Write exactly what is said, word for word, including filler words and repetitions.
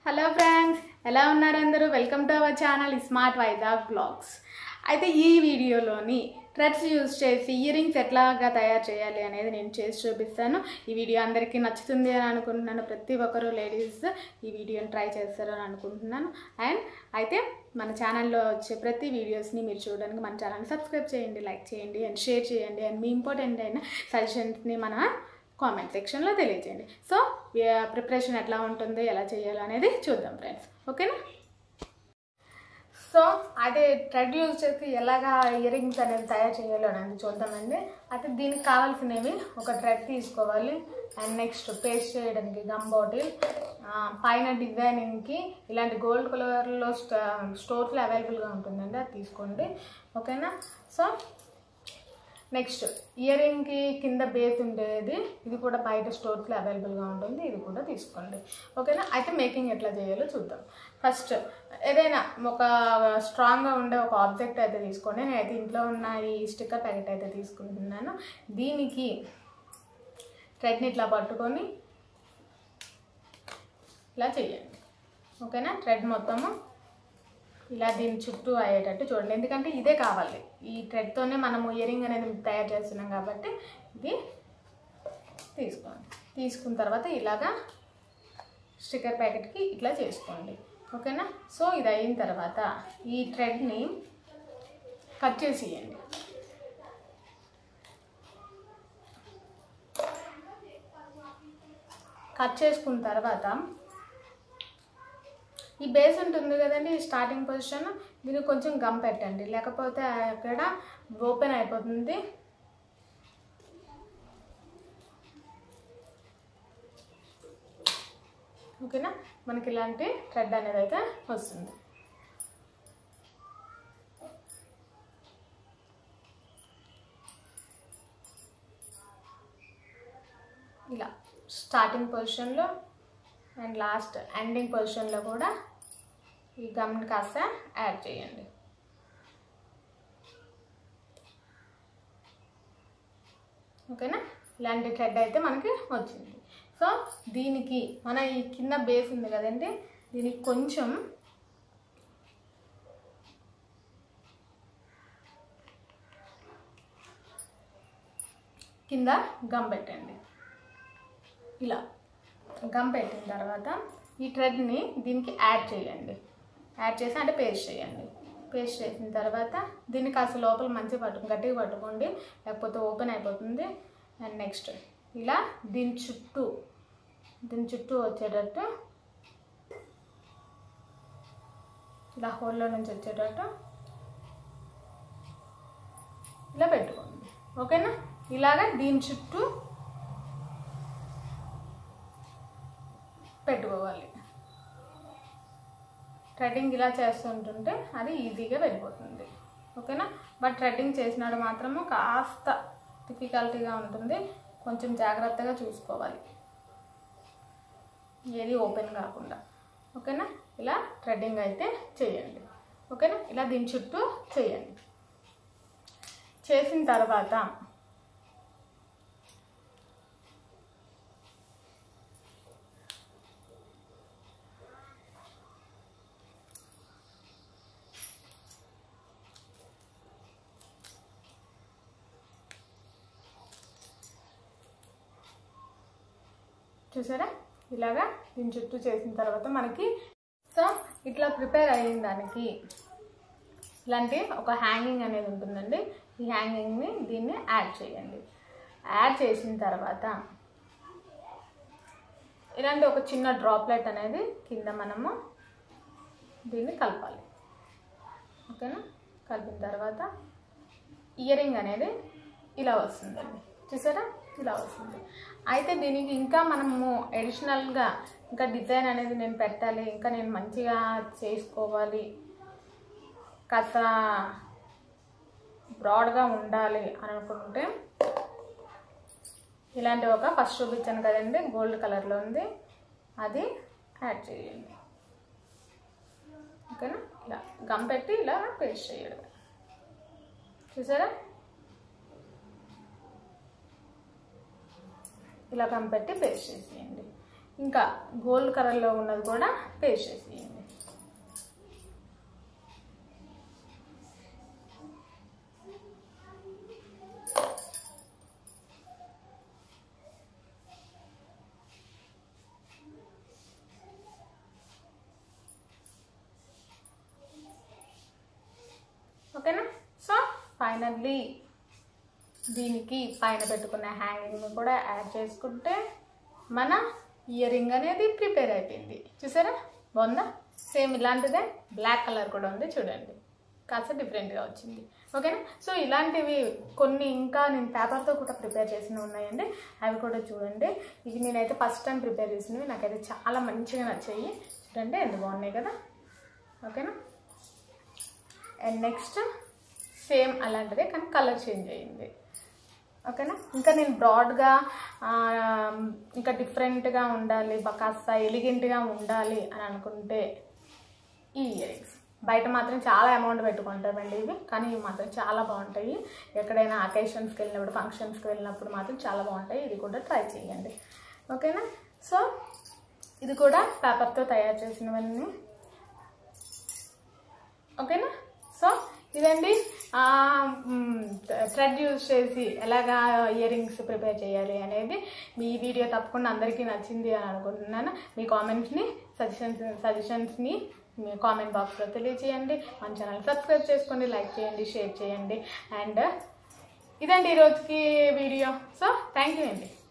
Hello friends, ఎలా ఉన్నారు అందరూ? Welcome to our channel smart Vizag blogs. అయితే ఈ వీడియోలోని థ్రెడ్స్ యూజ్ చేసి ఇయర్ రింగ్స్ ఎట్లాగా తయారు చేయాలి అనేది నేను చేసి చూపిస్తాను. ఈ వీడియో అందరికీ నచ్చుతుంది అని అనుకుంటున్నాను. ప్రతి ఒక్కరు లేడీస్ ఈ వీడియోని ట్రై చేస్తారు అని అనుకుంటున్నాను. అండ్ అయితే మన ఛానల్లో వచ్చే ప్రతి వీడియోస్ని మీరు చూడడానికి మన ఛానల్ని సబ్స్క్రైబ్ చేయండి, లైక్ చేయండి అండ్ షేర్ చేయండి. అండ్ మీ ఇంపార్టెంట్ అయిన సజెషన్స్ని మన కామెంట్ సెక్షన్లో తెలియజేయండి. సో ప్రిపరేషన్ ఎట్లా ఉంటుంది, ఎలా చేయాలి అనేది చూద్దాం ఫ్రెండ్స్. ఓకేనా? సో అదే థ్రెడ్ యూజ్ చేసి ఎలాగా ఇయర్ రింగ్స్ అనేది తయారు చేయాలి అనేది చూద్దామండి. అయితే దీనికి కావాల్సినవి ఒక థ్రెడ్ తీసుకోవాలి. అండ్ నెక్స్ట్ పేస్ట్ చేయడానికి గమ్ బాటిల్, పైన డిజైనింగ్కి ఇలాంటి గోల్డ్ కలర్లో స్టోర్స్లో అవైలబుల్గా ఉంటుందండి, అది తీసుకోండి. ఓకేనా? సో నెక్స్ట్ ఇయర్ రింగ్కి కింద బేస్ ఉండేది, ఇది కూడా బయట స్టోర్స్లో అవైలబుల్గా ఉంటుంది, ఇది కూడా తీసుకోండి. ఓకేనా? అయితే మేకింగ్ ఎట్లా చేయాలో చూద్దాం. ఫస్ట్ ఏదైనా ఒక స్ట్రాంగ్గా ఉండే ఒక ఆబ్జెక్ట్ అయితే తీసుకోండి. నేనైతే ఇంట్లో ఉన్న ఈ స్టిక్కర్ ప్యాకెట్ అయితే తీసుకుంటున్నాను. దీనికి థ్రెడ్ని ఇట్లా పట్టుకొని ఇలా చేయండి. ఓకేనా? థ్రెడ్ మొత్తము ఇలా దీని చుట్టూ అయ్యేటట్టు చూడండి, ఎందుకంటే ఇదే కావాలి. ఈ థ్రెడ్తోనే మనము ఇయర్ రింగ్ అనేది తయారు చేస్తున్నాం కాబట్టి ఇది తీసుకోండి. తీసుకున్న తర్వాత ఇలాగా స్టిక్కర్ ప్యాకెట్కి ఇట్లా చేసుకోండి. ఓకేనా? సో ఇది అయిన తర్వాత ఈ థ్రెడ్ని కట్ చేసి ఇవ్వండి. కట్ చేసుకున్న తర్వాత ఈ బేస్ ఉంటుంది కదండి, స్టార్టింగ్ పొజిషన్, దీనికి కొంచెం గమ్ పెట్టండి, లేకపోతే అక్కడ ఓపెన్ అయిపోతుంది. ఓకేనా? మనకి ఇలాంటి థ్రెడ్ అనేది అయితే వస్తుంది. ఇలా స్టార్టింగ్ పొజిషన్లో అండ్ లాస్ట్ ఎండింగ్ పొజిషన్లో కూడా ఈ గమ్ని కాస్త యాడ్ చేయండి. ఓకేనా? ఇలాంటి థ్రెడ్ అయితే మనకి వచ్చింది. సో దీనికి మన ఈ కింద బేస్ ఉంది కదండి, దీనికి కొంచెం కింద గమ్ పెట్టండి. ఇలా గమ్ పెట్టిన తర్వాత ఈ థ్రెడ్ని దీనికి యాడ్ చేయండి. యాడ్ చేసి అంటే పేస్ట్ చేయండి. పేస్ట్ చేసిన తర్వాత దీన్ని కాస్త లోపల మంచిగా పట్టు గట్టిగా పట్టుకోండి, లేకపోతే ఓపెన్ అయిపోతుంది. అండ్ నెక్స్ట్ ఇలా దీని చుట్టూ దీని చుట్టూ వచ్చేటట్టు ఇలా హోల్లో నుంచి వచ్చేటట్టు ఇలా పెట్టుకోండి. ఓకేనా? ఇలాగా దీని చుట్టూ పెట్టుకోవాలి. థ్రెడ్డింగ్ ఇలా చేస్తుంటుంటే అది ఈజీగా వెళ్ళిపోతుంది. ఓకేనా? బట్ థ్రెడ్డింగ్ చేసినాడు మాత్రము కాస్త డిఫికల్టీగా ఉంటుంది, కొంచెం జాగ్రత్తగా చూసుకోవాలి, ఏది ఓపెన్ కాకుండా. ఓకేనా? ఇలా థ్రెడ్డింగ్ అయితే చేయండి. ఓకేనా? ఇలా దీని చుట్టూ చేయండి. చేసిన తర్వాత చూసారా, ఇలాగా దీని చుట్టూ చేసిన తర్వాత మనకి సో ఇట్లా ప్రిపేర్ అయిన దానికి ఇలాంటి ఒక హ్యాంగింగ్ అనేది ఉంటుందండి. ఈ హ్యాంగింగ్ని దీన్ని యాడ్ చేయండి. యాడ్ చేసిన తర్వాత ఇలాంటి ఒక చిన్న డ్రాప్లెట్ అనేది కింద మనము దీన్ని కలపాలి. ఓకేనా? కలిపిన తర్వాత ఇయర్ రింగ్ అనేది ఇలా వస్తుందండి. చూసారా, ఇలా వస్తుంది. అయితే దీనికి ఇంకా మనము అడిషనల్గా ఇంకా డిజైన్ అనేది నేను పెట్టాలి, ఇంకా నేను మంచిగా చేసుకోవాలి, కాస్త బ్రాడ్గా ఉండాలి అని అనుకుంటే ఇలాంటి ఒక ఫస్ట్ చూపించాను కదండి, గోల్డ్ కలర్లో ఉంది, అది యాడ్ చేయండి. ఓకేనా? ఇలా గమ్ పెట్టి ఇలా పేస్ట్ చేయడం. చూసారా, ఇలా గమ్ పెట్టి పేస్ట్ చేసేయండి. ఇంకా గోల్డ్ కలర్లో ఉన్నది కూడా పేస్ట్ చేసేయండి. ఓకేనా. సో ఫైనల్లీ దీనికి పైన పెట్టుకున్న హ్యాంగింగ్ని కూడా యాడ్ చేసుకుంటే మన ఇయర్ రింగ్ అనేది ప్రిపేర్ అయిపోయింది. చూసారా బాగుందా? సేమ్ ఇలాంటిదే బ్లాక్ కలర్ కూడా ఉంది చూడండి, కాస్త డిఫరెంట్గా వచ్చింది. ఓకేనా. సో ఇలాంటివి కొన్ని ఇంకా నేను పేపర్తో కూడా ప్రిపేర్ చేసినవి ఉన్నాయండి, అవి కూడా చూడండి. ఇవి నేనైతే ఫస్ట్ టైం ప్రిపేర్ చేసినవి, నాకైతే చాలా మంచిగా నచ్చాయి. చూడండి ఎంత బాగున్నాయి కదా. ఓకేనా. అండ్ నెక్స్ట్ సేమ్ అలాంటిదే కానీ కలర్ చేంజ్ అయ్యింది. ఓకేనా. ఇంకా నేను బ్రాడ్గా ఇంకా డిఫరెంట్గా ఉండాలి, కాస్త ఎలిగెంట్గా ఉండాలి అని అనుకుంటే ఈ ఇయర్ రింగ్స్ బయట మాత్రం చాలా అమౌంట్ పెట్టుకుంటామండి ఇవి, కానీ ఇవి మాత్రం చాలా బాగుంటాయి. ఎక్కడైనా అకేషన్స్కి వెళ్ళినప్పుడు, ఫంక్షన్స్కి వెళ్ళినప్పుడు మాత్రం చాలా బాగుంటాయి. ఇది కూడా ట్రై చేయండి. ఓకేనా. సో ఇది కూడా పేపర్తో తయారు చేసినవన్నీ. ఓకేనా. సో ఇదండి థ్రెడ్ యూజ్ చేసి ఎలాగా ఇయర్ రింగ్స్ ప్రిపేర్ చేయాలి అనేది. మీ వీడియో తప్పకుండా అందరికీ నచ్చింది అని అనుకుంటున్నాను. మీ కామెంట్స్ని సజెషన్స్ సజెషన్స్ని మీ కామెంట్ బాక్స్లో తెలియజేయండి. మన ఛానల్ సబ్స్క్రైబ్ చేసుకోండి, లైక్ చేయండి, షేర్ చేయండి. అండ్ ఇదండి ఈరోజుకి వీడియో. సో థ్యాంక్ యూ అండి.